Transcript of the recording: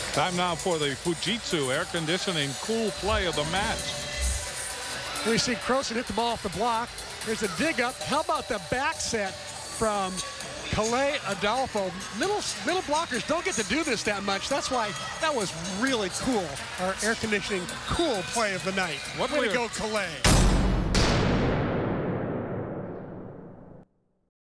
Time now for the Fujitsu air conditioning cool play of the match. We see Croson hit the ball off the block. There's a dig up. How about the back set from Calais Adolfo? Little blockers don't get to do this that much. That's why that was really cool. Our air conditioning cool play of the night. What way to go, Calais.